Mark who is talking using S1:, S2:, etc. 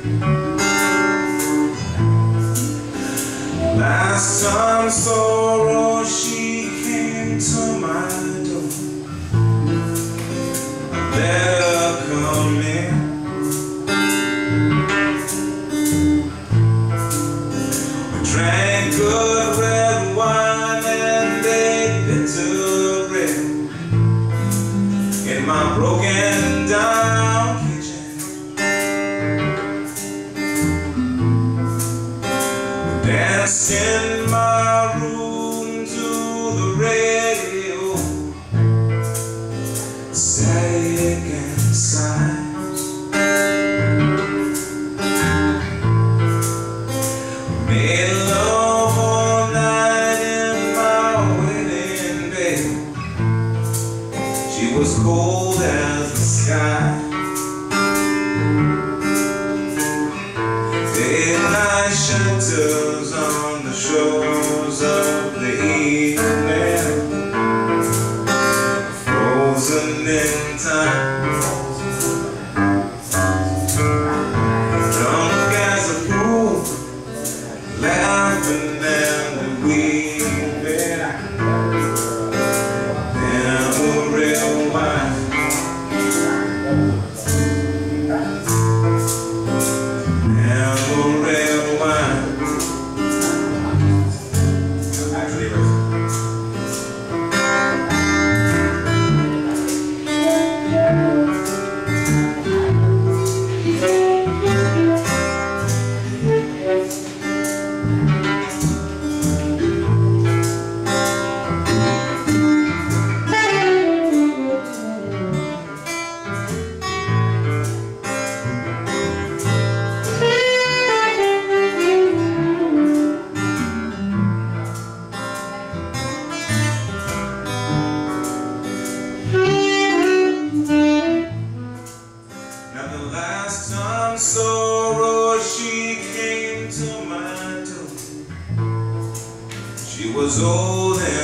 S1: Last time sorrow she came to my door, I let her come in. We drank good red wine and ate bitter bread in my broken down kitchen. Danced in my room to the radio, static and silence. Made love all night in my wedding bed. She was cold as the sky. Daylight shelters on the shores of the evening, frozen in time. Drunk as a fool, laughing and weeping. Never real wine. Never real wine. Last time sorrow she came to my door, she was old and